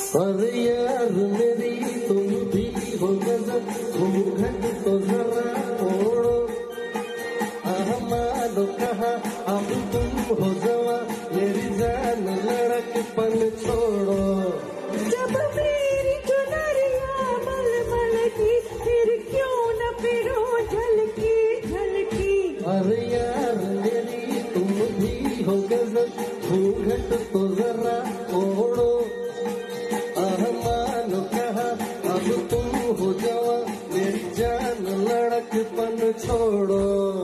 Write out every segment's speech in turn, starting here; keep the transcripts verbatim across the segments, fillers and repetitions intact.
अरे यार मेरी तुम भी हो गजब, घूंघट तो जरा ओढ़ो। मानो कहा अब तुम हो जवा, मेरी जान लड़कपन छोड़ो। जब मेरी चुनरिया मलमल की, फिर क्यों न फिरो झलकी झलकी। अरे यार मेरी तुम भी हो गजब, घूंघट तो जरा ओढ़ो। मानो कहा अब तुम हो जवा, मेरी जान लड़कपन छोड़ो।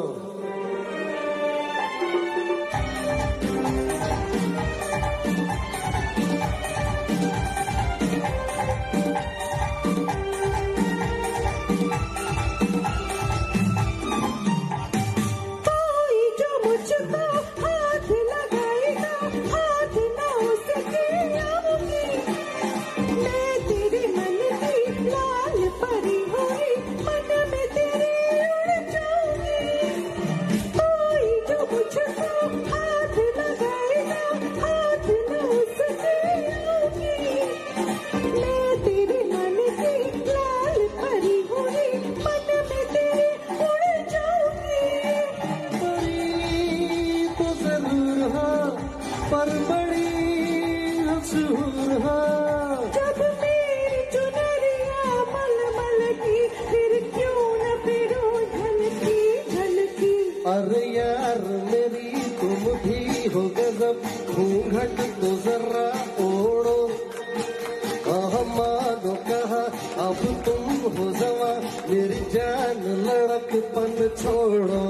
पर बड़ी मशहूर हो। जब मेरी चुनरिया मलमल की, फिर क्यों न फिरो झलकी झलकी। अरे यार मेरी तुम भी हो गजब, घूंघट तो जरा ओढ़ो। मानो कहा अब तुम हो जवा, मेरी जान लड़कपन छोड़ो।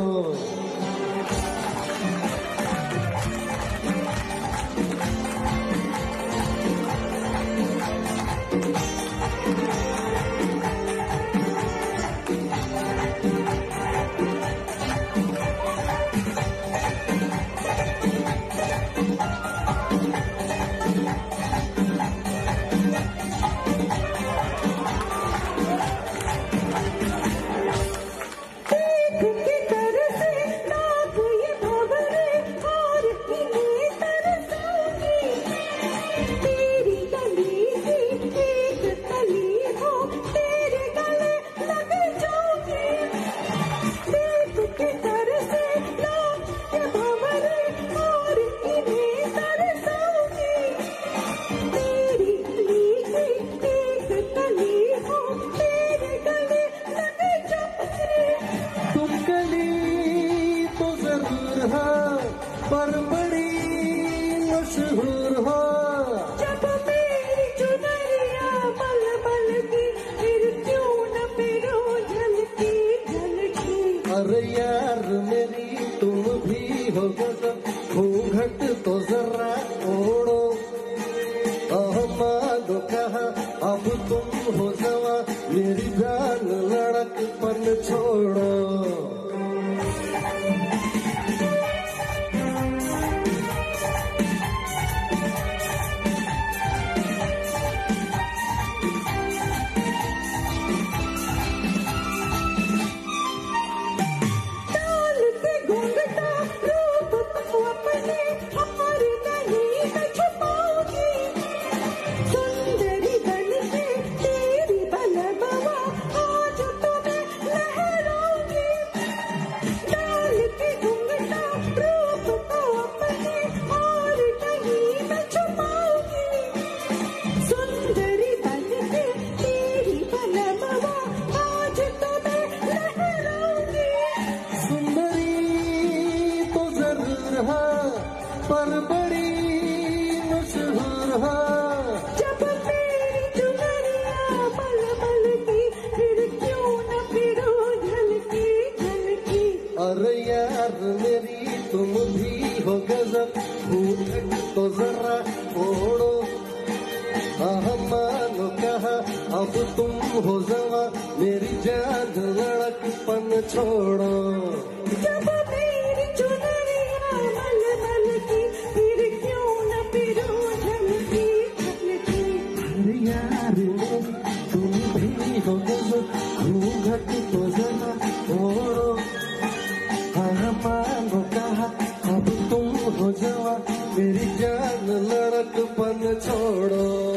पर बड़ी मशहूर हो। जब मेरी चुनरिया मलमल की, फिर क्यों न फिरो झलकी झलकी। अरे यार मेरी तुम भी हो गजब, घूंघट तो जरा ओढ़ो। मानो कहा अब तुम हो जवा, मेरी जान लड़कपन छोड़ो। पर बड़ी मशहूर हो। जब मेरी चुनरिया मलमल की, फिर क्यों न फिरो झलकी झलकी। अरे यार मेरी तुम भी हो गजब, घूंघट तो जरा ओढ़ो। मानो कहा अब तुम हो जवा, मेरी जान लड़कपन छोड़ो। जब मेरी चुनरिया मलमल की, फिर क्यों न फिरो झलकी झलकी। अरे यार तुम भी हो गजब, घूंघट तो जरा ओढ़ो। मानो कहा अब तुम हो जवा, मेरी जान लड़कपन छोड़ो।